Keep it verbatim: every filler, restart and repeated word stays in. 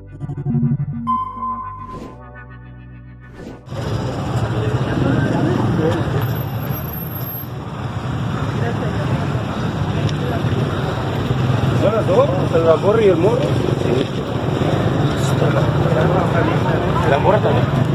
Bueno, todo, el vapor y el muro. La mora también.